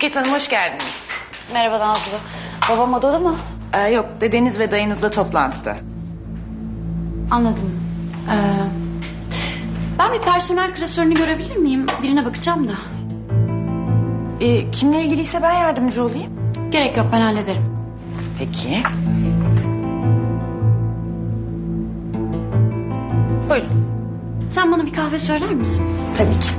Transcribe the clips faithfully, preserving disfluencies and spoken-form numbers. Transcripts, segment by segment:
Şevket Hanım hoş geldiniz. Merhaba Nazlı. Babam odada mı? Ee, yok, dedeniz ve dayınızla toplantıda. Anladım. Ee, ben bir personel klasörünü görebilir miyim? Birine bakacağım da. Ee, kimle ilgiliyse ben yardımcı olayım. Gerek yok, ben hallederim. Peki. Buyurun. Sen bana bir kahve söyler misin? Tabii ki.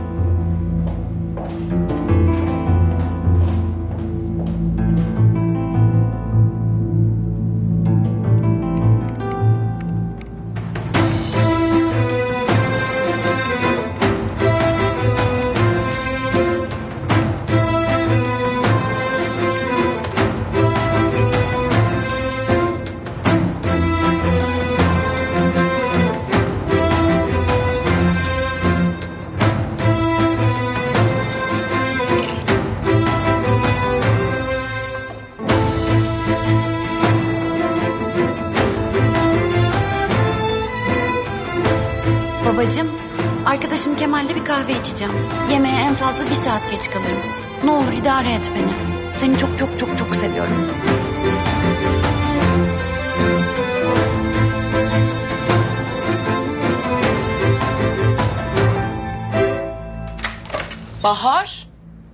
Babacığım, arkadaşım Kemal'le bir kahve içeceğim. Yemeğe en fazla bir saat geç kalırım. Ne olur idare et beni. Seni çok çok çok çok seviyorum. Bahar?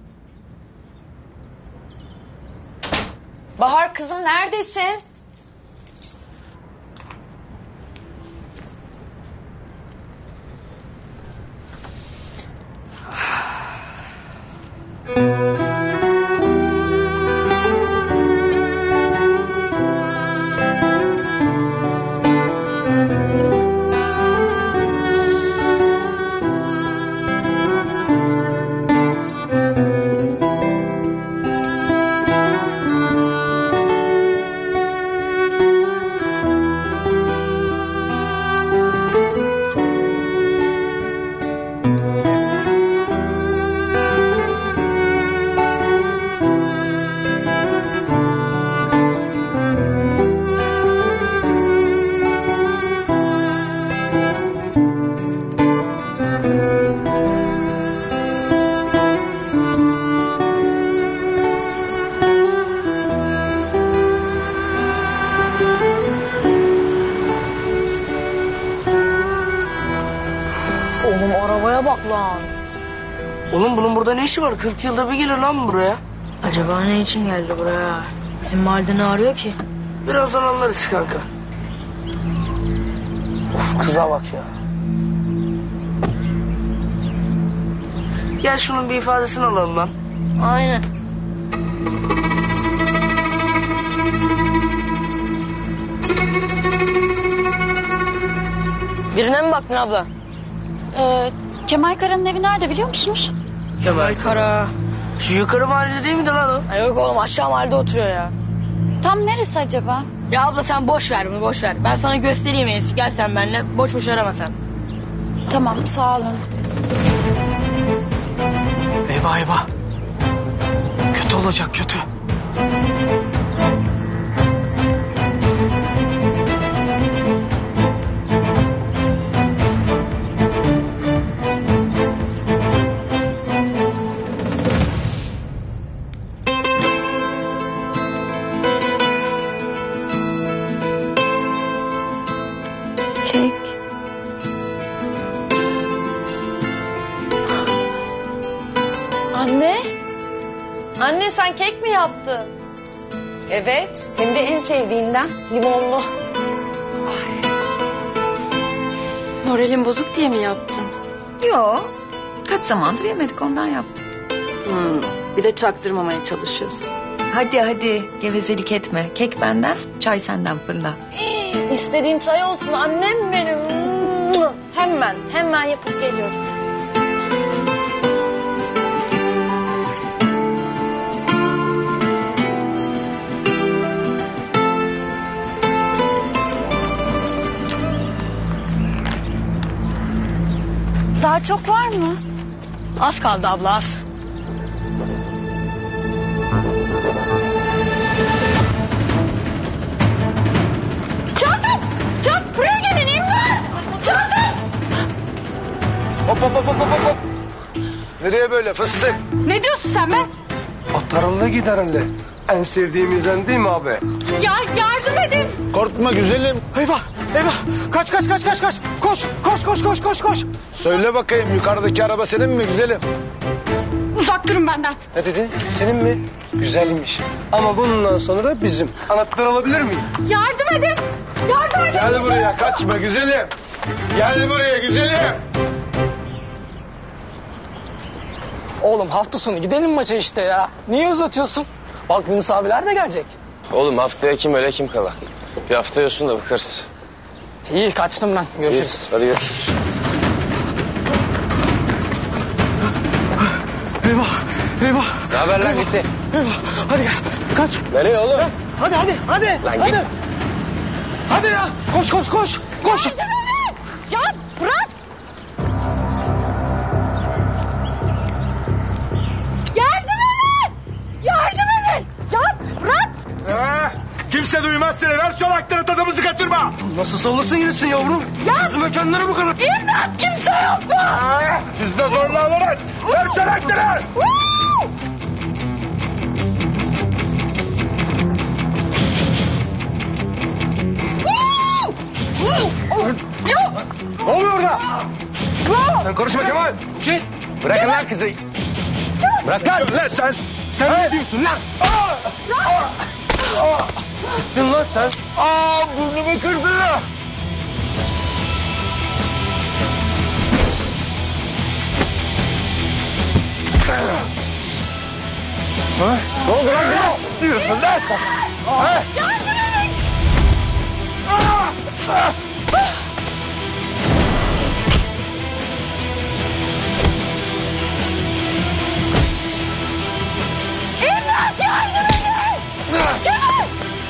Bahar kızım neredesin? Oğlum arabaya bak lan. Oğlum bunun burada ne işi var? kırk yılda bir gelir lan buraya. Acaba ne için geldi buraya? Bizim mahallede ne arıyor ki? Birazdan anlarız kanka. Of kıza bak ya. Gel şunun bir ifadesini alalım lan. Aynen. Birine mi baktın abla? Ee, Kemal Kara'nın evi nerede biliyor musunuz? Kemal Kara. Şu yukarı mahallede değil miydi lan o? Ay yok oğlum, aşağı mahallede oturuyor ya. Tam neresi acaba? Ya abla sen boş ver bunu, boş ver. Ben sana göstereyim en iyisi. Gel sen benimle. Boş boş arama sen. Tamam, sağ olun. Eyvah eyvah. Kötü olacak, kötü. Kek. Anne? Anne sen kek mi yaptın? Evet, hem de en sevdiğinden limonlu. Moralin bozuk diye mi yaptın? Yok. Kaç zamandır yemedik, ondan yaptım. Hmm, bir de çaktırmamaya çalışıyorsun. Hadi hadi gevezelik etme. Kek benden, çay senden, fırla. İstediğin çay olsun annem benim. Hemen, hemen yapıp geliyorum. Daha çok var mı? Az kaldı abla, az. Çantam! Çant! Buraya gelin, imdat! Çantam! Hop hop hop hop hop hop. Nereye böyle fıstık? Ne diyorsun sen be? Taralı giderli. En sevdiğimizden değil mi abi? Ya yardım edin. Korkma güzelim. Eyvah eyvah. Kaç kaç kaç kaç kaç. Koş koş koş koş koş koş. Söyle bakayım yukarıdaki araba senin mi güzelim? Uzak durun benden. Ne dedin? Senin mi? Güzelmiş. Ama bundan sonra bizim. Anahtarı alabilir miyim? Yardım edin. Yardım edin. Gel buraya kaçma güzelim. Gel buraya güzelim. Oğlum hafta sonu gidelim maça işte ya. Niye uzatıyorsun? Bak Yunus abiler de gelecek. Oğlum haftaya kim öyle kim kala. Bir hafta yiyorsun da bakarız. İyi kaçtım ben. Görüşürüz. Hadi görüşürüz. Eyvah eyvah. Ne haber lan gitti? Eyvah. Hadi gel. Kaç. Nereye oğlum? Hadi hadi hadi. Lan hadi. git. Hadi ya. Koş koş koş. Koş. Ya bırak. Yardım edin. Yardım edin. Ya bırak. Kimse duymaz seni. Ver şu anahtarı tadımızı kaçırma. Nasıl sallasın yerisin yavrum? Ya. Kızıma kendini bu kadar. İmdat kimse yok mu? Biz de zorla alırız. Ver şu anahtarı. Ne oluyor orada? Sen karışma Kemal. Git. Bırakın lan kızı. Bırak lan. Lan sen. Sen ne diyorsun lan? Ne lan sen? Aa burnumu kırdı. Ne oldu lan? Ne diyorsun lan sen? Ha? İmdat yardım edin. Kemal.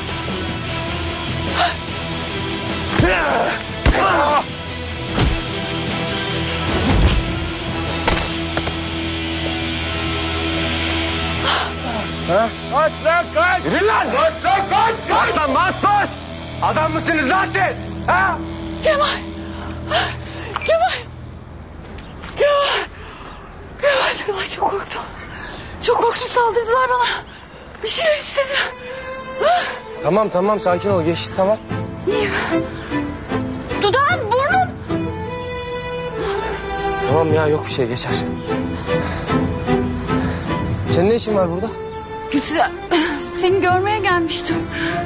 Kaç lan kaç. Yürü lan. Kaç lan kaç. Bas lan bas bas. Adam mısınız lan siz? Ha? Kemal. Kemal. Kemal. Kemal. Kemal çok korktum. Çok korktum saldırdılar bana. Bir şeyler istediler. Tamam tamam sakin ol geçti tamam. Dudağın, burnun. Tamam ya yok bir şey geçer. Senin ne işin var burada? Güzel. Seni görmeye gelmiştim.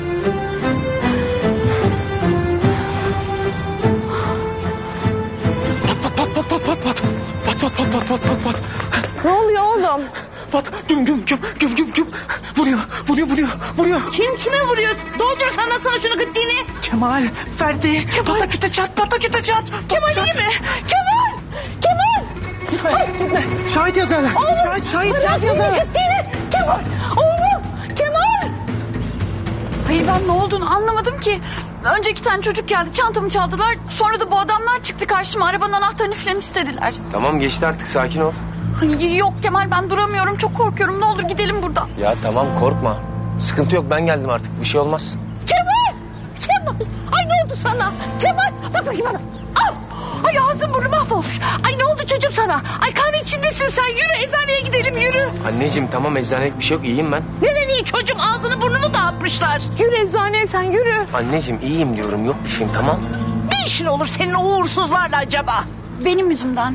Pat pat pat pat pat pat. Pat pat pat pat pat pat pat. Ne oluyor oğlum? Pat güm güm güm güm güm güm. Vuruyor vuruyor vuruyor vuruyor. Kim kime vuruyor? Doldur sana sana şunu gittiğini. Kemal, Ferdi, pataküte çat, pataküte çat. Kemal iyi mi? Kemal! Kemal! Şahit yazarlar. Şahit, şahit, şahit yazarlar. Gittiğini. Kemal! Oğlum! Kemal! Hayır ben ne olduğunu anlamadım ki. Önce iki tane çocuk geldi çantamı çaldılar. Sonra da bu adamlar çıktı karşıma. Arabanın anahtarını falan istediler. Tamam geçti artık sakin ol. Ay, yok Kemal ben duramıyorum. Çok korkuyorum. Ne olur gidelim buradan. Ya tamam korkma. Sıkıntı yok ben geldim artık bir şey olmaz. Kemal! Kemal! Ay ne oldu sana? Kemal! Bak bakayım bana. Al! Ay ağzın burnu mahvolmuş. Ay ne oldu çocuğum sana? Ay kan içindesin sen. Yürü eczaneye gidelim yürü. Anneciğim tamam eczanelik bir şey yok iyiyim ben. Neden iyi çocuğum ağzını burnunu dağıtmışlar. Yürü eczaneye sen yürü. Anneciğim iyiyim diyorum yok bir şeyim tamam. Ne işin olur senin o uğursuzlarla acaba? Benim yüzümden.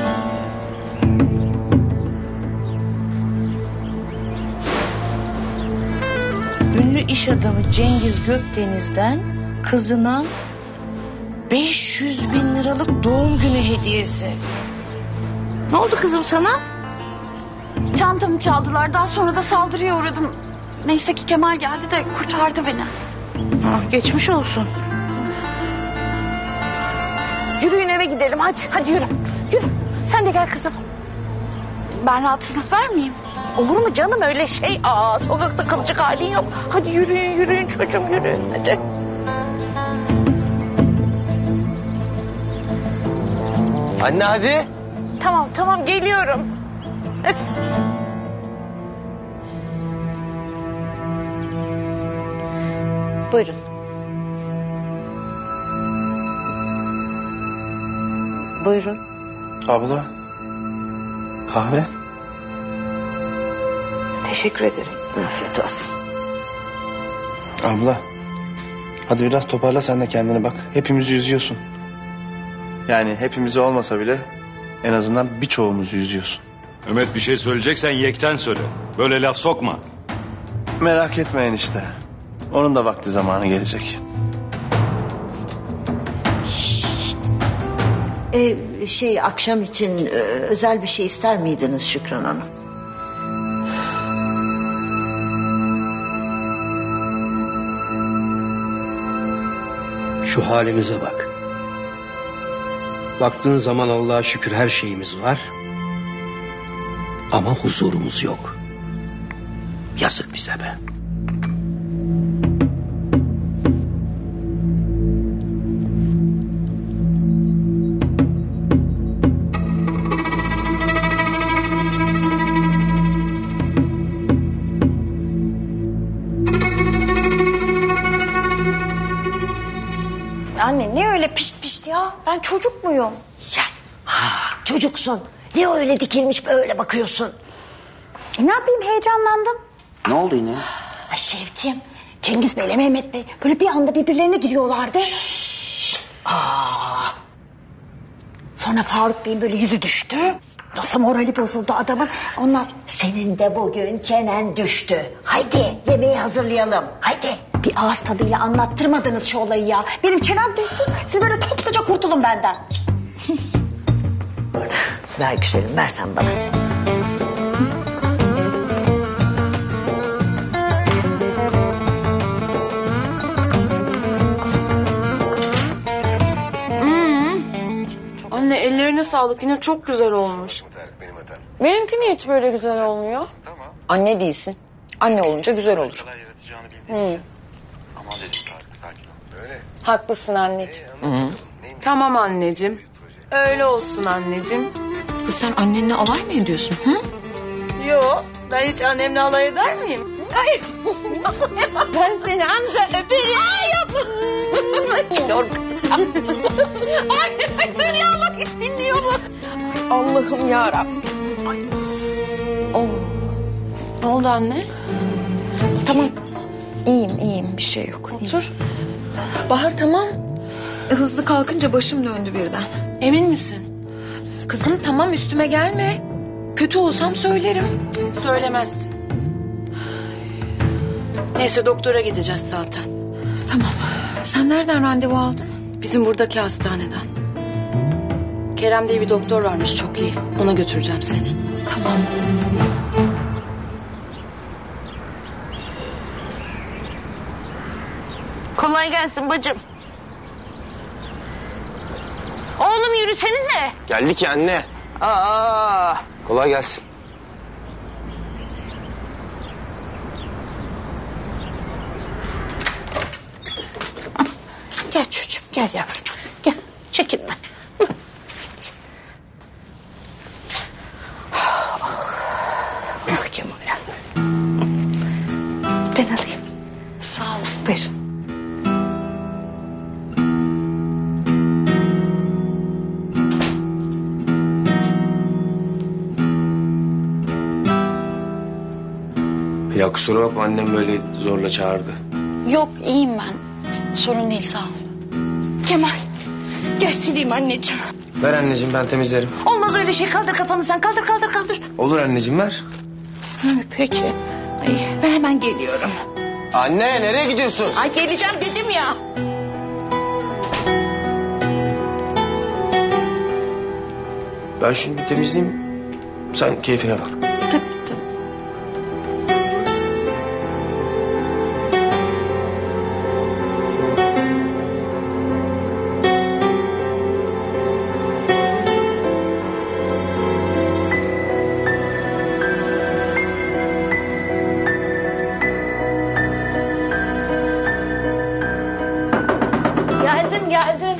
Ünlü iş adamı Cengiz Gökdeniz'den kızına beş yüz bin liralık doğum günü hediyesi. Ne oldu kızım sana? Çantamı çaldılar. Daha sonra da saldırıya uğradım. Neyse ki Kemal geldi de kurtardı beni. Ah, geçmiş olsun. Yürüyün eve gidelim hadi. Hadi yürü. Yürü. Sen de gel kızım. Ben rahatsızlık vermeyeyim. Olur mu canım öyle şey? Aa, sokakta kalacak halin yok. Hadi yürüyün yürüyün çocuğum yürüyün hadi. Anne hadi. Tamam tamam geliyorum. Buyurun. Buyurun. Abla. Kahve. Teşekkür ederim. Afiyet olsun. Abla, hadi biraz toparla sen de kendine bak. Hepimizi üzüyorsun. Yani hepimizi olmasa bile en azından birçoğumuzu üzüyorsun. Mehmet bir şey söyleyeceksen yekten söyle. Böyle laf sokma. Merak etmeyin işte. Onun da vakti zamanı gelecek. Ee, şey akşam için e, özel bir şey ister miydiniz Şükran Hanım? Şu halimize bak. Baktığın zaman Allah'a şükür her şeyimiz var. Ama huzurumuz yok. Yazık bize be. Anne ne öyle pişt pişt ya? Ben çocuk muyum? Ya, ha, çocuksun. Ne öyle dikilmiş böyle bakıyorsun? E, ne yapayım heyecanlandım. Ne oldu yine? Ay Şevkim, Cengiz Bey'le Mehmet Bey böyle bir anda birbirlerine giriyorlardı. Şşş. Aa. Sonra Faruk Bey'in böyle yüzü düştü. Nasıl morali bozuldu adamın. Onlar senin de bugün çenen düştü. Haydi yemeği hazırlayalım. Haydi. Bir ağız tadıyla anlattırmadınız şu olayı ya. Benim çenem düşsün. Siz böyle topluca kurtulun benden. Ver güzelim, ver sen bana. Anne ellerine sağlık, yine çok güzel olmuş. Benimki niye hiç böyle güzel olmuyor? Anne değilsin. Anne olunca güzel olur. Hı. Haklısın anneciğim. Hı. Tamam anneciğim. Öyle olsun anneciğim. Kız sen annenle alay mı ediyorsun? Hı? Yo, ben hiç annemle alay eder miyim? Ay. Ben seni anca öperim. Ay yapma. Ay, dur ya bak hiç dinliyor mu? Allah'ım yarabbim. Ay. Oh. Ne oldu anne? Tamam. İyiyim iyiyim bir şey yok. Otur. Bahar tamam. Hızlı kalkınca başım döndü birden. Emin misin? Kızım tamam üstüme gelme. Kötü olsam söylerim. Söylemezsin. Neyse doktora gideceğiz zaten. Tamam. Sen nereden randevu aldın? Bizim buradaki hastaneden. Kerem diye bir doktor varmış çok iyi. Ona götüreceğim seni. Tamam. Kolay gelsin bacım. Oğlum yürüsenize. Geldik ya anne. Aa. Kolay gelsin. Gel çocuğum, gel yavrum. Gel, çekinme. Hı, geç. Ah Kemal. Ben alayım. Sağ ol. Buyurun. Ya kusura bakma annem böyle zorla çağırdı. Yok iyiyim ben. Sorun değil sağ ol. Kemal, gel sileyim anneciğim. Ver anneciğim ben temizlerim. Olmaz öyle şey, kaldır kafanı sen, kaldır kaldır kaldır. Olur anneciğim ver. Hı, peki. Ay, ben hemen geliyorum. Anne nereye gidiyorsun? Ay geleceğim dedim ya. Ben şunu bir temizleyeyim. Sen keyfine bak. Tabii tabii. Geldim geldim.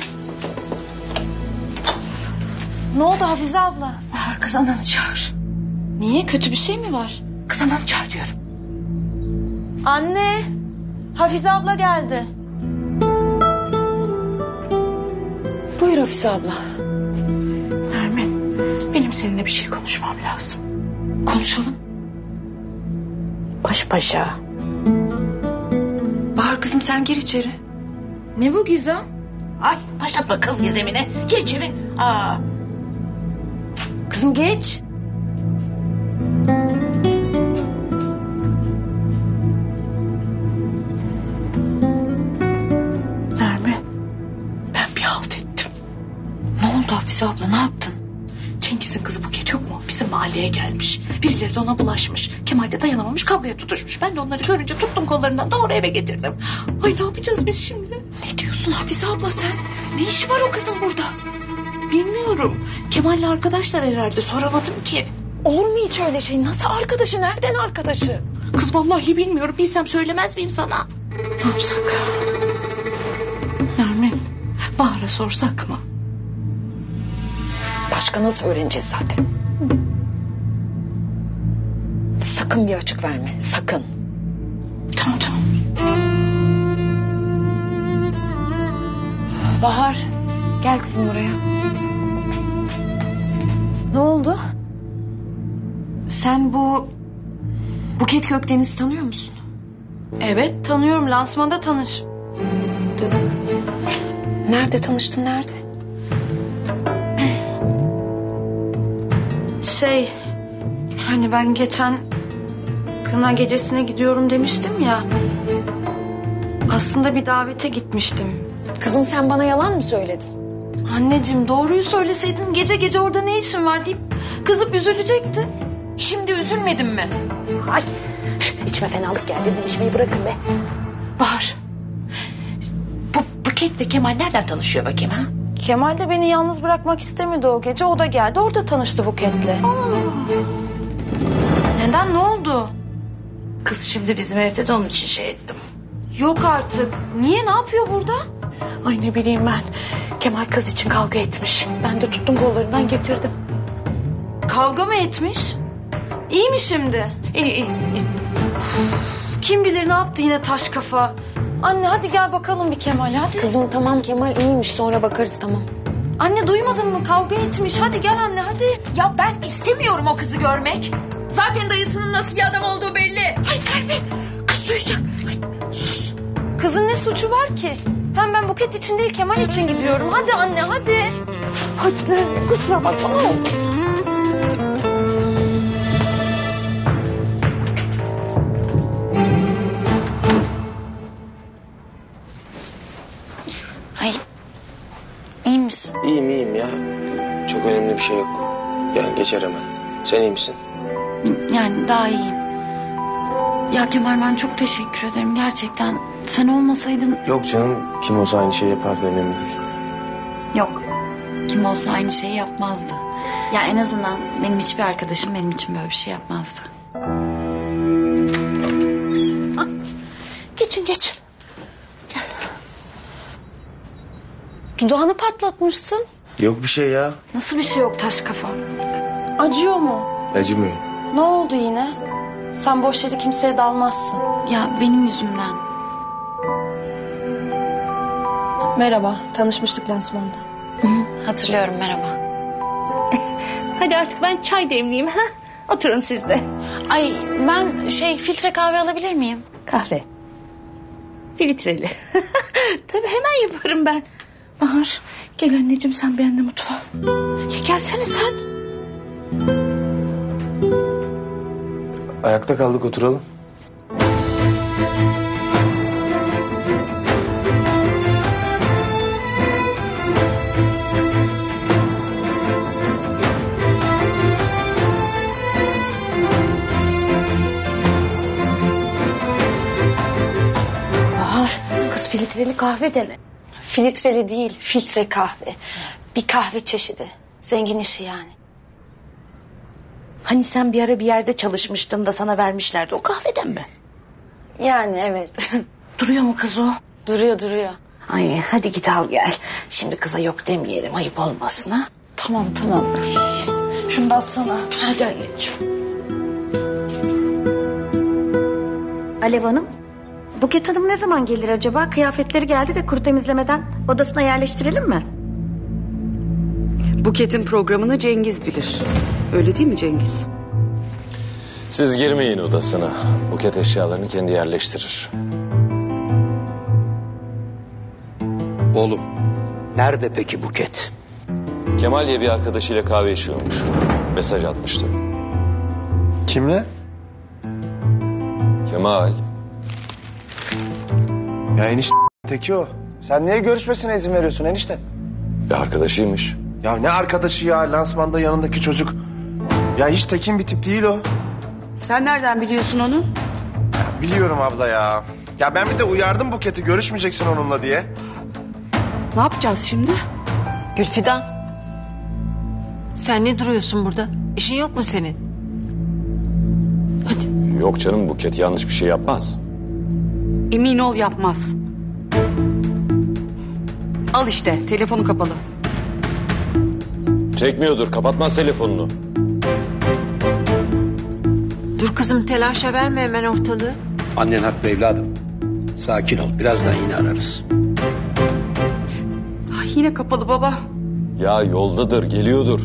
Ne oldu Hafize abla? Bahar, kız ananı çağır. Niye, kötü bir şey mi var? Kız ananı çağır diyorum. Anne, Hafize abla geldi. Buyur Hafize abla. Nermin, benim seninle bir şey konuşmam lazım. Konuşalım. Baş başa. Bahar kızım sen gir içeri. Ne bu Gizem? Ay başlatma kız Gizem'ine. Gir içeri. Aa. Kızım geç. Nermin, ben bir halt ettim. Ne oldu Hafize abla ne yaptın? Cengiz'in kızı Buket yok mu? Bizim mahalleye gelmiş. Birileri de ona bulaşmış. Kemal de dayanamamış, kavgaya tutuşmuş. Ben de onları görünce tuttum kollarından doğru eve getirdim. Ay ne yapacağız biz şimdi? Ne diyorsun Hafize abla sen? Ne işi var o kızın burada? Bilmiyorum. Kemal'le arkadaşlar herhalde, soramadım ki. Olur mu hiç öyle şey? Nasıl arkadaşı? Nereden arkadaşı? Kız vallahi bilmiyorum. Bilsem söylemez miyim sana? Ne yapsak? Nermin, Bahar'a sorsak mı? Başka nasıl öğreneceğiz zaten? Sakın bir açık verme. Sakın. Tamam tamam. Bahar gel kızım buraya. Ne oldu? Sen bu Buket Gökdeniz'i tanıyor musun? Evet tanıyorum, lansmanda tanış. Nerede tanıştın nerede? Şey, hani ben geçen kına gecesine gidiyorum demiştim ya. Aslında bir davete gitmiştim. Kızım sen bana yalan mı söyledin? Anneciğim doğruyu söyleseydim gece gece orada ne işin var deyip kızıp üzülecekti. Şimdi üzülmedin mi? Ay içime fenalık geldi, didişmeyi bırakın be. Bahar, bu Buket'le Kemal nereden tanışıyor bakayım ha? Kemal de beni yalnız bırakmak istemedi o gece. O da geldi, orada tanıştı Buket'le. Neden, ne oldu? Kız şimdi bizim evde de onun için şey ettim. Yok artık. Niye, ne yapıyor burada? Ay ne bileyim ben. Kemal kız için kavga etmiş. Ben de tuttum kollarından getirdim. Kavga mı etmiş? İyi mi şimdi? İyi iyi iyi. Kim bilir ne yaptı yine taş kafa. Anne hadi gel bakalım bir Kemal'e hadi. Kızım tamam Kemal iyiymiş sonra bakarız tamam. Anne duymadın mı, kavga etmiş. Hadi gel anne hadi. Ya ben istemiyorum o kızı görmek. Zaten dayısının nasıl bir adam olduğu belli. Ay Nermin, kız duyacak. Ay, sus. Kızın ne suçu var ki? Hem ben Buket için değil Kemal için gidiyorum. Hadi anne hadi. Hadi Nermin, kusura bakma ne oldu? Ay iyi misin? İyiyim iyiyim ya. Çok önemli bir şey yok. Yani geçer hemen. Sen iyi misin? Yani daha iyiyim. Ya Kemal ben çok teşekkür ederim gerçekten. Sen olmasaydın... Yok canım. Kim olsa aynı şeyi yapardı, önemli değil. Yok. Kim olsa aynı şeyi yapmazdı. Ya en azından benim hiçbir arkadaşım benim için böyle bir şey yapmazdı. Geçin geçin. Dudağını patlatmışsın. Yok bir şey ya. Nasıl bir şey yok taş kafa? Acıyor mu? Acımıyor. Ne oldu yine? Sen boş yere kimseye dalmazsın. Ya benim yüzümden. Merhaba, tanışmıştık lansmanda. Hatırlıyorum merhaba. Hadi artık ben çay demleyeyim ha. Oturun siz de. Ay ben şey filtre kahve alabilir miyim? Kahve. Filtreli. Tabii hemen yaparım ben. Bahar gel anneciğim sen benimle mutfağa. Ya gelsene sen. Ayakta kaldık, oturalım. Bahar kız filtreli kahve dene. Filtreli değil, filtre kahve. Bir kahve çeşidi. Zengin işi yani. Hani sen bir ara bir yerde çalışmıştın da sana vermişlerdi, o kahveden mi? Yani evet. Duruyor mu kız o? Duruyor duruyor. Ay hadi git al gel. Şimdi kıza yok demeyelim, ayıp olmasın ha. Tamam tamam. Şunu da alsana. Hadi anneciğim. Alev Hanım, Buket Hanım ne zaman gelir acaba? Kıyafetleri geldi de kuru temizlemeden odasına yerleştirelim mi? Buket'in programını Cengiz bilir. Öyle değil mi Cengiz? Siz girmeyin odasına. Buket eşyalarını kendi yerleştirir. Oğlum, nerede peki Buket? Kemal diye bir arkadaşıyla kahve içiyormuş. Mesaj atmıştı. Kimle? Kemal. Ya enişte teki o. Sen niye görüşmesine izin veriyorsun enişte? Bir arkadaşıymış. Ya ne arkadaşı ya, lansmanda yanındaki çocuk. Ya hiç tekin bir tip değil o. Sen nereden biliyorsun onu? Ya biliyorum abla ya. Ya ben bir de uyardım Buket'i, görüşmeyeceksin onunla diye. Ne yapacağız şimdi? Gülfidan. Sen ne duruyorsun burada? İşin yok mu senin? Yok canım, Buket yanlış bir şey yapmaz. Emin ol yapmaz. Al işte telefonu kapalı. Çekmiyordur, kapatmaz telefonunu. Dur kızım, telaşa verme hemen ortalığı. Annen haklı evladım. Sakin ol, birazdan yine ararız. Ay, yine kapalı baba. Ya yoldadır, geliyordur.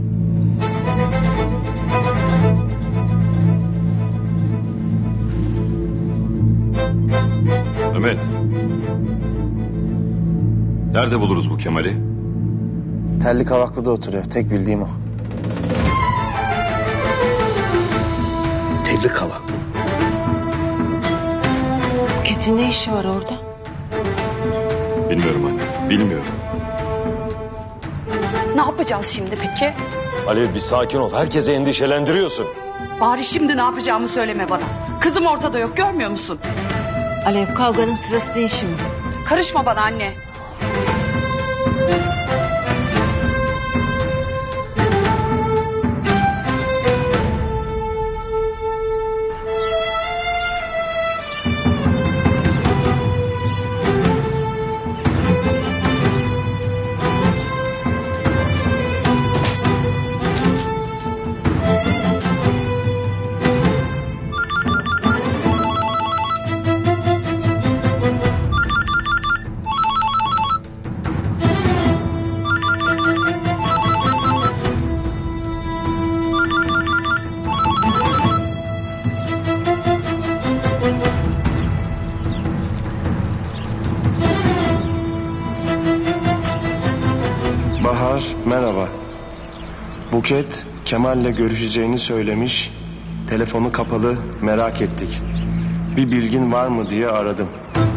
Mehmet. Nerede buluruz bu Kemal'i? Telli Kavaklı'da oturuyor, tek bildiğim o. Telli Kavak mı? Buket'in ne işi var orada? Bilmiyorum anne, bilmiyorum. Ne yapacağız şimdi peki? Alev bir sakin ol, herkese endişelendiriyorsun. Bari şimdi ne yapacağımı söyleme bana. Kızım ortada yok, görmüyor musun? Alev, kavganın sırası değil şimdi. Karışma bana anne. Bahar, merhaba. Buket, Kemal'le görüşeceğini söylemiş. Telefonu kapalı, merak ettik. Bir bilgin var mı diye aradım.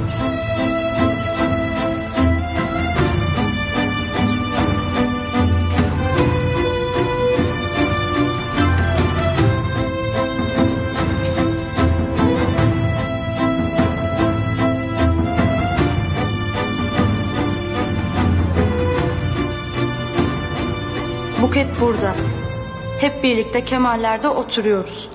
Buket burada. Hep birlikte Kemaller'de oturuyoruz.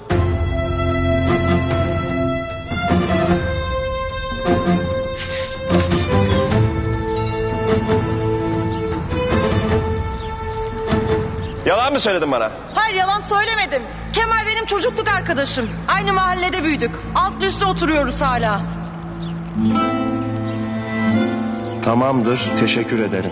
Yalan mı söyledin bana? Hayır, yalan söylemedim. Kemal benim çocukluk arkadaşım. Aynı mahallede büyüdük. Altlı üstte oturuyoruz hala. Tamamdır, teşekkür ederim.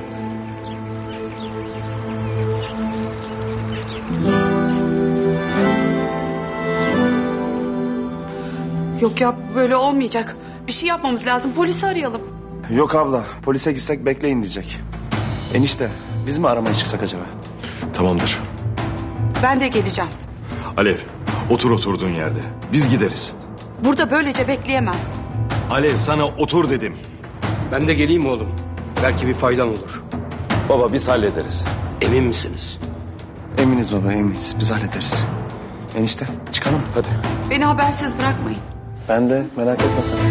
Yok ya, böyle olmayacak. Bir şey yapmamız lazım, polisi arayalım. Yok abla, polise gitsek bekleyin diyecek. Enişte, biz mi aramaya çıksak acaba? Tamamdır. Ben de geleceğim. Alev, otur oturduğun yerde. Biz gideriz. Burada böylece bekleyemem. Alev, sana otur dedim. Ben de geleyim oğlum. Belki bir faydam olur. Baba biz hallederiz. Emin misiniz? Eminiz baba, eminiz. Biz hallederiz. Enişte, çıkalım. Hadi. Beni habersiz bırakmayın. Ben de, merak etme sen.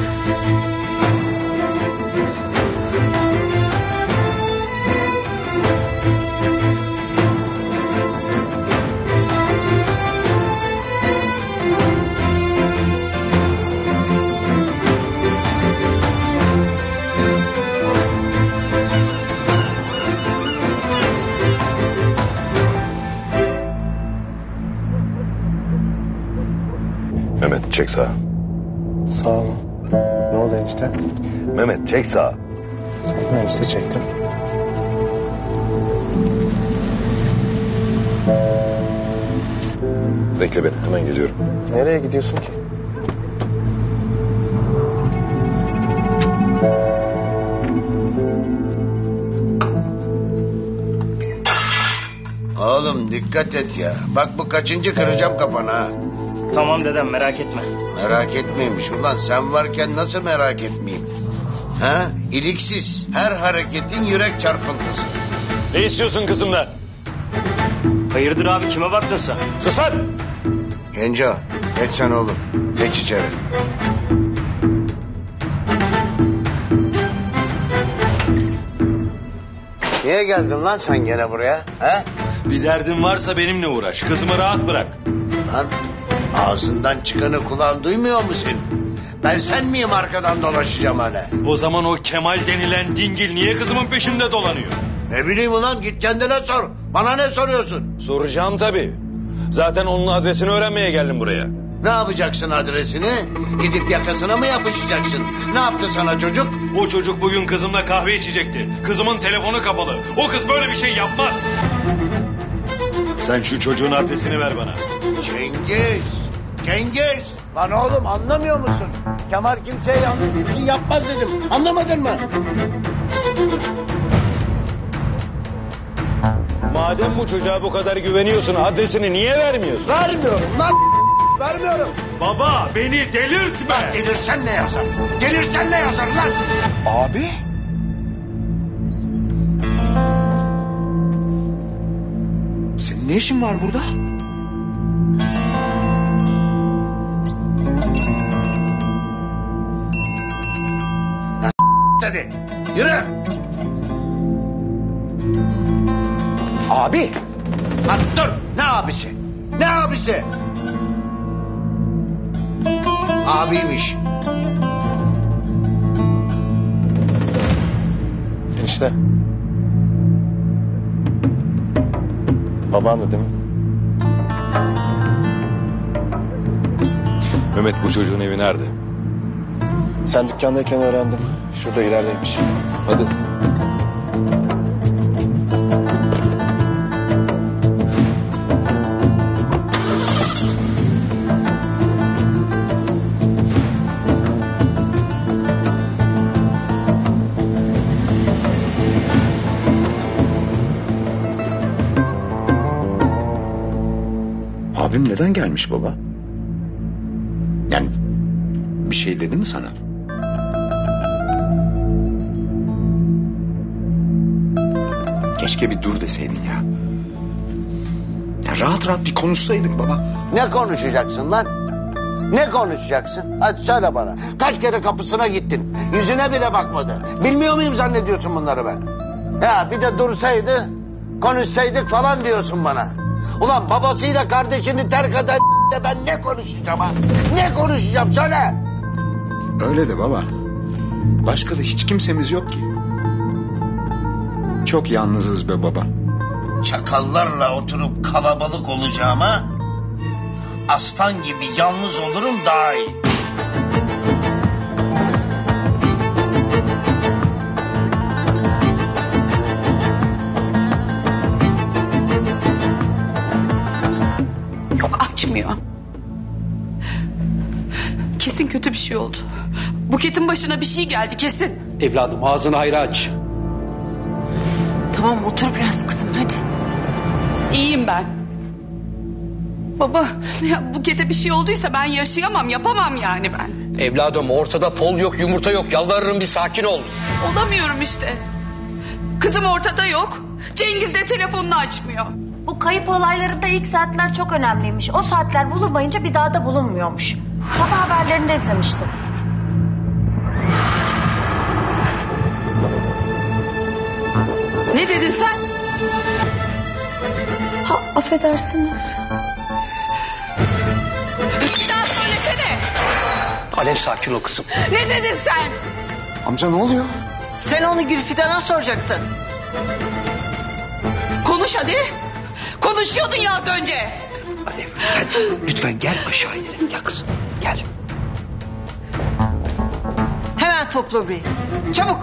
Mehmet, çek sağa. Sağ olun. Ne oldu enişte? Mehmet, çek sağa. Tamam enişte, çektim. Ve Bekle beni, hemen geliyorum. Nereye gidiyorsun ki? Oğlum dikkat et ya. Bak bu kaçıncı kıracağım kafana ha. Tamam dedem merak etme. Merak etmeymiş. Ulan sen varken nasıl merak etmeyeyim? Ha? İliksiz. Her hareketin yürek çarpıntısı. Ne istiyorsun kızımdan? Hayırdır abi kime baktın sen? Sus lan! Genco geç sen oğlum. Geç içeri. Niye geldin lan sen gene buraya? He? Bir derdin varsa benimle uğraş. Kızımı rahat bırak. Lan ağzından çıkanı kulağın duymuyor mu senin? Ben sen miyim arkadan dolaşacağım hala? O zaman o Kemal denilen dingil niye kızımın peşinde dolanıyor? Ne bileyim ulan git kendine sor. Bana ne soruyorsun? Soracağım tabii. Zaten onun adresini öğrenmeye geldim buraya. Ne yapacaksın adresini? Gidip yakasına mı yapışacaksın? Ne yaptı sana çocuk? O çocuk bugün kızımla kahve içecekti. Kızımın telefonu kapalı. O kız böyle bir şey yapmaz. Sen şu çocuğun adresini ver bana. Cengiz! Cengiz! Lan oğlum anlamıyor musun? Kemal kimseye yanlış bir şey yapmaz dedim. Anlamadın mı? Madem bu çocuğa bu kadar güveniyorsun adresini niye vermiyorsun? Vermiyorum lan! Vermiyorum! Baba beni delirtme! Lan delirsen ne yazar? Delirsen ne yazar lan? Abi? Senin ne işin var burada? Lan hadi yürü! Abi! Lan dur! Ne abisi? Ne abisi? Abiymiş. Enişte. Babandı değil mi? Mehmet bu çocuğun evi nerede? Sen dükkandayken öğrendim. Şurada ilerideymiş. Hadi. Abim neden gelmiş baba? Yani bir şey dedi mi sana? Keşke bir dur deseydin ya. Ya rahat rahat bir konuşsaydık baba. Ne konuşacaksın lan? Ne konuşacaksın? Hadi söyle bana. Kaç kere kapısına gittin? Yüzüne bile bakmadı. Bilmiyor muyum zannediyorsun bunları ben? Ya bir de dursaydı, konuşsaydık falan diyorsun bana. Ulan babasıyla kardeşini terk eden de ben ne konuşacağım ha? Ne konuşacağım söyle. Öyle de baba. Başka da hiç kimsemiz yok ki. Çok yalnızız be baba. Çakallarla oturup kalabalık olacağıma aslan gibi yalnız olurum daha iyi. Yok açmıyor. Kesin kötü bir şey oldu. Buket'in başına bir şey geldi kesin. Evladım ağzını hayra aç. Tamam otur biraz kızım hadi. İyiyim ben. Baba ya Buket'e bir şey olduysa ben yaşayamam yapamam yani ben. Evladım ortada fol yok yumurta yok. Yalvarırım bir sakin ol. Olamıyorum işte. Kızım ortada yok. Cengiz de telefonunu açmıyor. Bu kayıp olaylarında ilk saatler çok önemliymiş. O saatler bulunmayınca bir daha da bulunmuyormuş. Sabah haberlerinde izlemiştim. Ne dedin sen? Ha, affedersiniz. Bir daha söylesene. Alev sakin ol kızım. Ne dedin sen? Amca ne oluyor? Sen onu Gülfidan'a soracaksın. Konuş hadi. Konuşuyordun ya az önce. Alev lütfen, lütfen gel aşağı inelim ya kızım. Gel. Hemen topla burayı. Çabuk.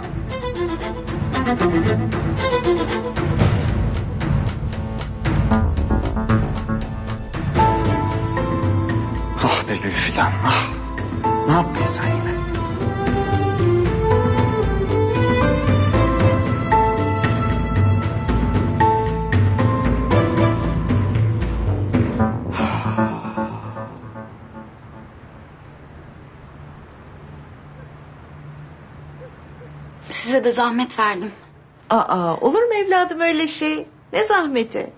be Gülfidan ah. Ne yaptın sen yine? Size de zahmet verdim. Aa, olur mu evladım öyle şey? Ne zahmeti?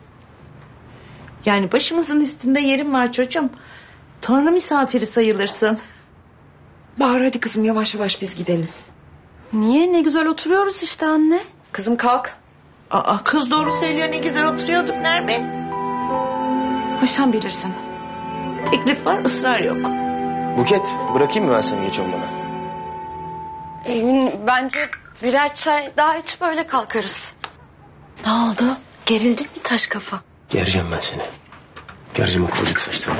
Yani başımızın üstünde yerim var çocuğum. Tanrı misafiri sayılırsın. Bahar hadi kızım yavaş yavaş biz gidelim. Niye? Ne güzel oturuyoruz işte anne. Kızım kalk. Aa, kız doğru söylüyor, ne güzel oturuyorduk Nermin. Ha, sen bilirsin. Teklif var, ısrar yok. Buket bırakayım mı ben seni geç olmadan? Emin bence birer çay daha içip öyle kalkarız. Ne oldu? Gerildin mi taş kafa? Gereceğim ben seni. Gereceğim o kıvırcık saçlarını.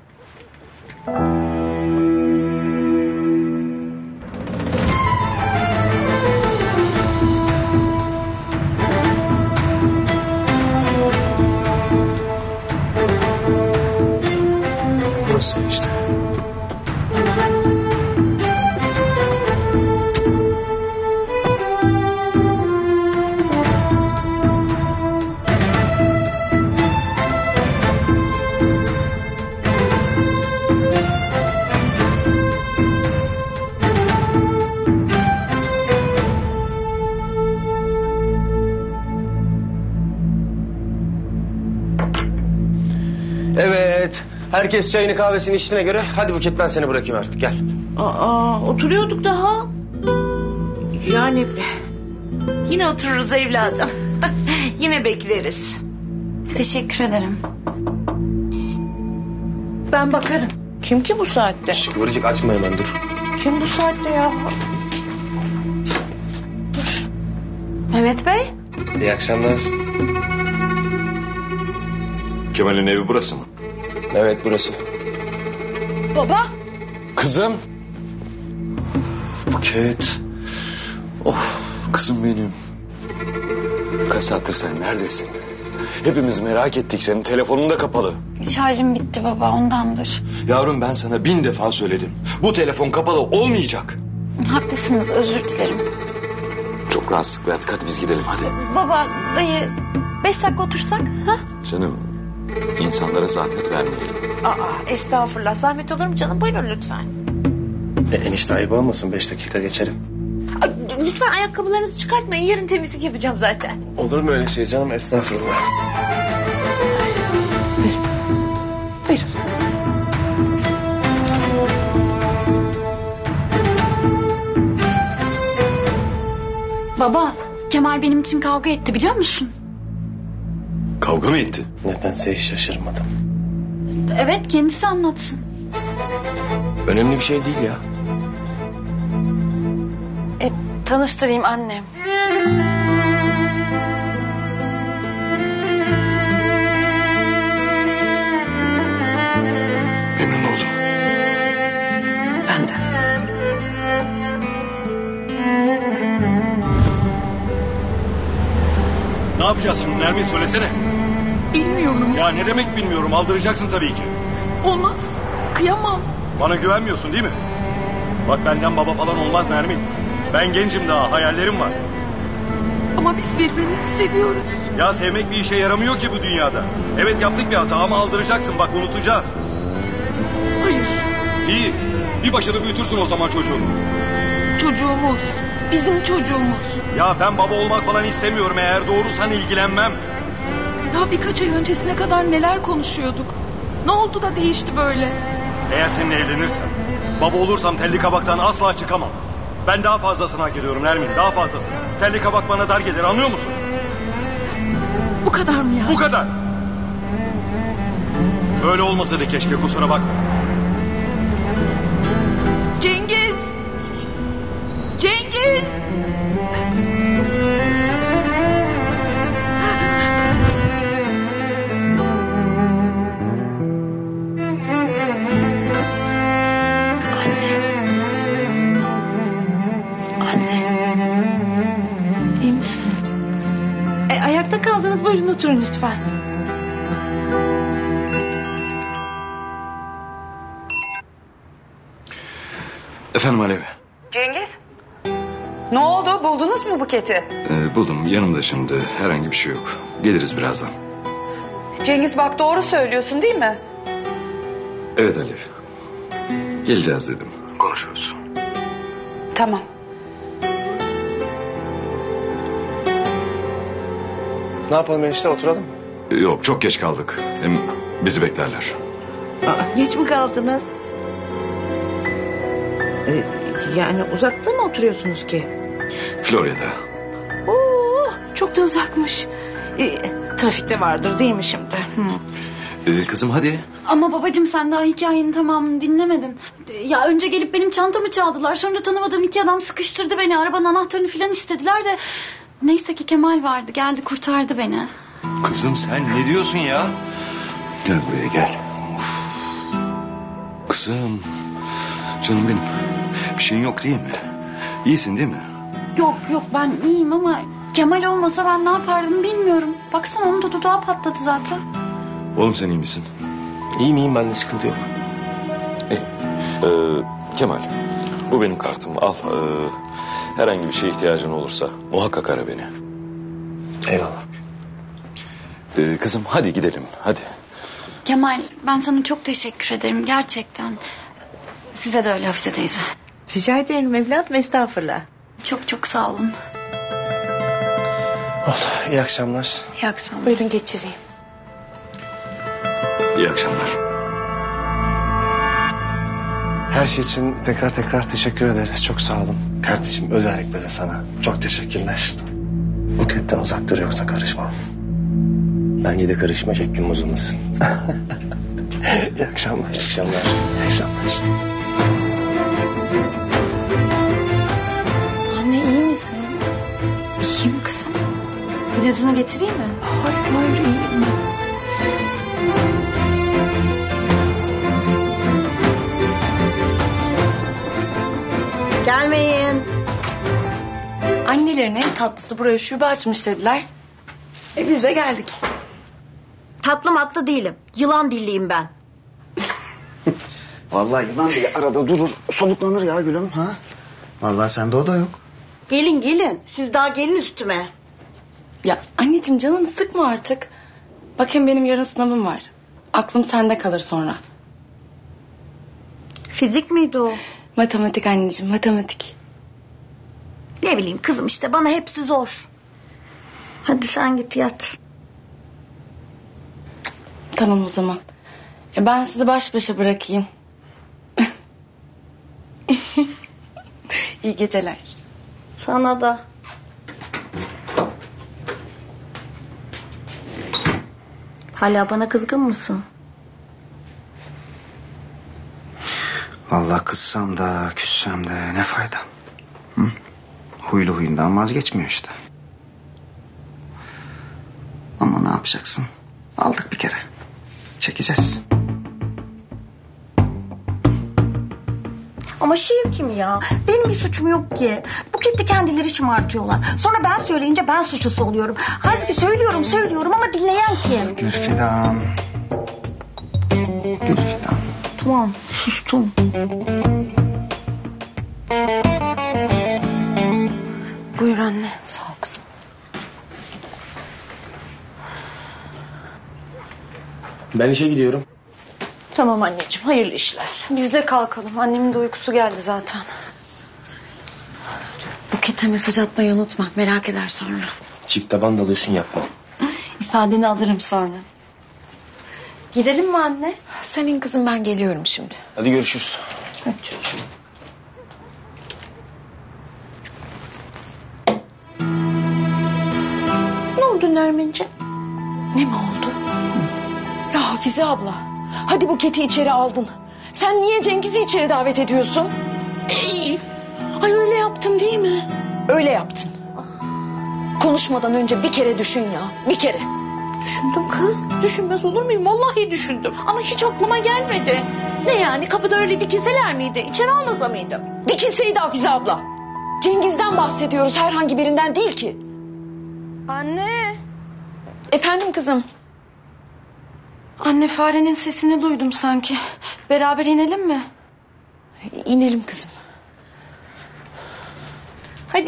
Burası işte. Evet. Herkes çayını kahvesini içtiğine göre hadi Buket ben seni bırakayım artık gel. Aa, oturuyorduk daha. Yani yine otururuz evladım. Yine bekleriz. Teşekkür ederim. Ben bakarım. Kim ki bu saatte? Şş, kıvırcık açma hemen dur. Kim bu saatte ya? Mehmet Bey. İyi akşamlar. Kemal'in evi burası mı? Evet burası. Baba. Kızım. Buket. Oh kızım benim. Kaç saattir sen neredesin? Hepimiz merak ettik, senin telefonun da kapalı. Şarjım bitti baba, ondandır. Yavrum ben sana bin defa söyledim. Bu telefon kapalı olmayacak. Haklısınız, özür dilerim. Çok rahatsızlık verdik, hadi biz gidelim hadi. Baba, dayı, beş dakika otursak? Ha? Canım insanlara zahmet vermeyelim. Aa, estağfurullah. Zahmet olur mu canım? Buyurun lütfen. E, enişte ayıp olmasın beş dakika geçelim. Aa, lütfen ayakkabılarınızı çıkartmayın. Yarın temizlik yapacağım zaten. Olur mu öyle şey canım estağfurullah. Buyurun. Baba, Kemal benim için kavga etti biliyor musun? Kavga mı etti? Nedense hiç şaşırmadım. Evet, kendisi anlatsın. Önemli bir şey değil ya. E, tanıştırayım annem. Memnun oldum. Ben de. Ne yapacağız şimdi Nermin söylesene. Bilmiyorum. Ya ne demek bilmiyorum, aldıracaksın tabii ki. Olmaz. Kıyamam. Bana güvenmiyorsun değil mi? Bak benden baba falan olmaz Nermin. Ben gencim daha, hayallerim var. Ama biz birbirimizi seviyoruz. Ya sevmek bir işe yaramıyor ki bu dünyada. Evet yaptık bir hata ama aldıracaksın, bak unutacağız. Hayır. İyi, bir başını büyütürsün o zaman çocuğunu. Çocuğumuz. Bizim çocuğumuz. Ya ben baba olmak falan istemiyorum, eğer doğrusan ilgilenmem. Daha birkaç ay öncesine kadar neler konuşuyorduk. Ne oldu da değişti böyle? Eğer seninle evlenirsem, baba olursam telli kabaktan asla çıkamam. Ben daha fazlasını hak ediyorum Nermin, daha fazlasını. Telli kabak bana dar gelir, anlıyor musun? Bu kadar mı yani? Bu kadar. Böyle olmasaydı keşke, kusura bakma. Cengiz! Cengiz! İyi misin? E, ayakta kaldınız. Buyurun oturun lütfen. Efendim Alev. Cengiz? Ne oldu? Buldunuz mu Buket'i? Ee, buldum yanımda şimdi. Herhangi bir şey yok. Geliriz birazdan. Cengiz bak doğru söylüyorsun değil mi? Evet Alev. Geleceğiz dedim. Konuşuruz. Tamam. Ne yapalım enişte, oturalım mı? Ee, Yok çok geç kaldık. Hem bizi beklerler. Aa, geç mi kaldınız? Ee, yani uzakta mı oturuyorsunuz ki? Florya'da. Oo, çok da uzakmış. Ee, trafikte vardır değil mi şimdi? Hı. Ee, kızım hadi. Ama babacığım sen daha hikayenin tamamını dinlemedin. Ya önce gelip benim çantamı çaldılar. Sonra tanımadığım iki adam sıkıştırdı beni. Arabanın anahtarını falan istediler de... Neyse ki Kemal vardı. Geldi kurtardı beni. Kızım sen ne diyorsun ya? Gel buraya gel. Of. Kızım. Canım benim. Bir şeyin yok değil mi? İyisin değil mi? Yok yok ben iyiyim ama... Kemal olmasa ben ne yapardım bilmiyorum. Baksana onun da dudağı patladı zaten. Oğlum sen iyi misin? İyiyim iyiyim, bende sıkıntı yok. İyi. Ee, Kemal, bu benim kartım. Al. Ee, herhangi bir şeye ihtiyacın olursa muhakkak ara beni. Eyvallah. Ee, kızım hadi gidelim, hadi. Kemal ben sana çok teşekkür ederim gerçekten. Size de öyle Hafize teyze. Rica ederim evladım, estağfurullah. Çok çok sağ olun. Oh, iyi akşamlar. İyi akşamlar. Buyurun geçireyim. İyi akşamlar. Her şey için tekrar tekrar teşekkür ederiz. Çok sağ olun. Kardeşim özellikle de sana. Çok teşekkürler. Buket'ten uzak dur yoksa karışmam. Bence de karışma, şeklim bozulmasın. İyi akşamlar. İyi akşamlar. İyi akşamlar. Anne iyi misin? İyiyim kızım. İlacını getireyim mi? Hayır hayır iyiyim ben. Gelmeyin. Annelerinin en tatlısı buraya şube açmış dediler. E biz de geldik. Tatlı matlı değilim. Yılan dilliyim ben. Vallahi yılan bile arada durur, soluklanır ya gülüm ha. Vallahi sende o da yok. Gelin gelin. Siz daha gelin üstüme. Ya anneciğim canını sıkma artık. Bak hem benim yarın sınavım var. Aklım sende kalır sonra. Fizik miydi o? Matematik anneciğim, matematik. Ne bileyim kızım işte bana hepsi zor. Hadi sen git yat. Tamam o zaman. Ya ben sizi baş başa bırakayım. İyi geceler. Sana da. Hala bana kızgın mısın? Vallahi kızsam da küssem de ne fayda. Hı? Huylu huyundan vazgeçmiyor işte. Ama ne yapacaksın? Aldık bir kere. Çekeceğiz. Ama şiir kim ya? Benim bir suçum yok ki. Buket'te kendileri şımartıyorlar. Sonra ben söyleyince ben suçlusu oluyorum. Halbuki söylüyorum söylüyorum ama dinleyen kim? Gülfidan. Gülfidan. Tamam sustum. Buyur anne. Sağ ol kızım. Ben işe gidiyorum. Tamam anneciğim, hayırlı işler. Biz de kalkalım. Annemin de uykusu geldi zaten. Buket'e mesaj atmayı unutma. Merak eder sonra. Çift taban dalıyorsun, yapma. İfadeni alırım sonra. Gidelim mi anne? Senin kızım, ben geliyorum şimdi. Hadi görüşürüz. Hadi çocuğum. Ne oldu Nermin'ciğim? Ne mi oldu? Ya Hafize abla, hadi Buket'i içeri aldın. Sen niye Cengiz'i içeri davet ediyorsun? Ey, ay öyle yaptım değil mi? Öyle yaptın. Konuşmadan önce bir kere düşün ya, bir kere. Düşündüm kız. Düşünmez olur muyum? Vallahi düşündüm. Ama hiç aklıma gelmedi. Ne yani, kapıda öyle dikilseler miydi? İçeri almasa mıydım? Dikilseydi Hafize abla. Cengiz'den bahsediyoruz, herhangi birinden değil ki. Anne. Efendim kızım. Anne, farenin sesini duydum sanki. Beraber inelim mi? İnelim kızım.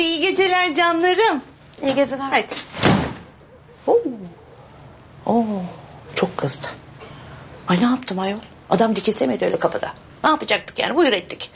iyi geceler canlarım. İyi geceler. Hadi. Oo. Oo, çok kızdı. Ay ne yaptım ayol? Adam dikilsemedi öyle kapıda. Ne yapacaktık yani? Buyur ettik.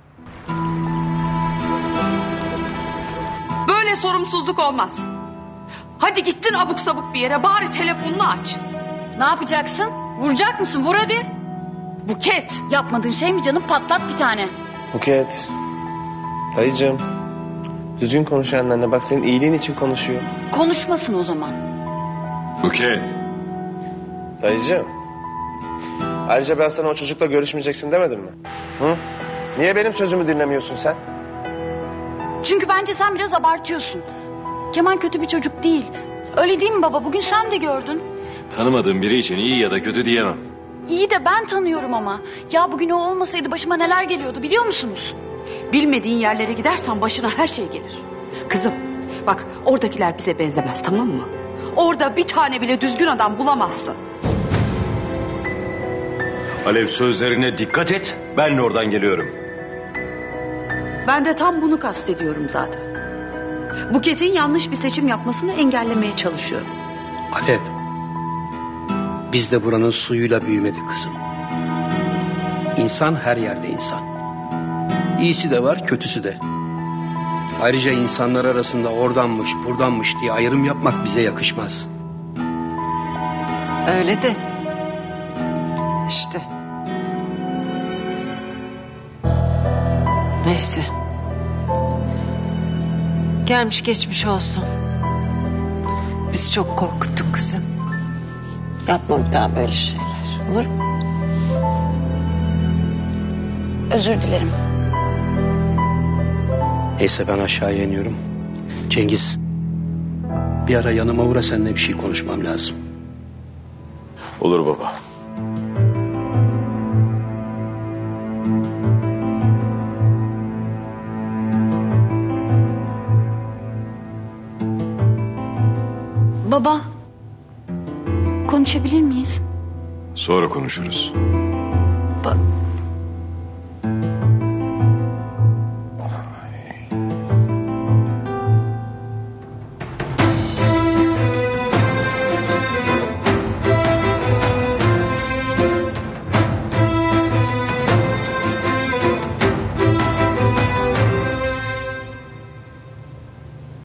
Böyle sorumsuzluk olmaz. Hadi gittin abuk sabuk bir yere, bari telefonunu aç. Ne yapacaksın? Vuracak mısın? Vur hadi. Buket. Yapmadığın şey mi canım? Patlat bir tane. Buket. Dayıcığım. Düzgün konuş annenle. Bak senin iyiliğin için konuşuyor. Konuşmasın o zaman. Buket. Dayıcığım. Ayrıca ben sana o çocukla görüşmeyeceksin demedim mi? Hı? Niye benim sözümü dinlemiyorsun sen? Çünkü bence sen biraz abartıyorsun. Kemal kötü bir çocuk değil. Öyle değil mi baba? Bugün sen de gördün. Tanımadığım biri için iyi ya da kötü diyemem. İyi de ben tanıyorum ama. Ya bugün o olmasaydı başıma neler geliyordu biliyor musunuz? Bilmediğin yerlere gidersen başına her şey gelir. Kızım bak, oradakiler bize benzemez, tamam mı? Orada bir tane bile düzgün adam bulamazsın. Alev, sözlerine dikkat et. Ben de oradan geliyorum. Ben de tam bunu kastediyorum zaten. Buket'in yanlış bir seçim yapmasını engellemeye çalışıyorum. Alev, biz de buranın suyuyla büyümedik kızım. İnsan her yerde insan. İyisi de var, kötüsü de. Ayrıca insanlar arasında oradanmış, buradanmış diye ayrım yapmak bize yakışmaz. Öyle de işte. Neyse. Gelmiş geçmiş olsun. Biz çok korkuttuk kızım. Yapma bir daha böyle şeyler. Olur mu? Özür dilerim. Neyse, ben aşağıya iniyorum. Cengiz, bir ara yanıma uğra, seninle bir şey konuşmam lazım. Olur baba. Baba. Konuşabilir miyiz? Sonra konuşuruz. Ba-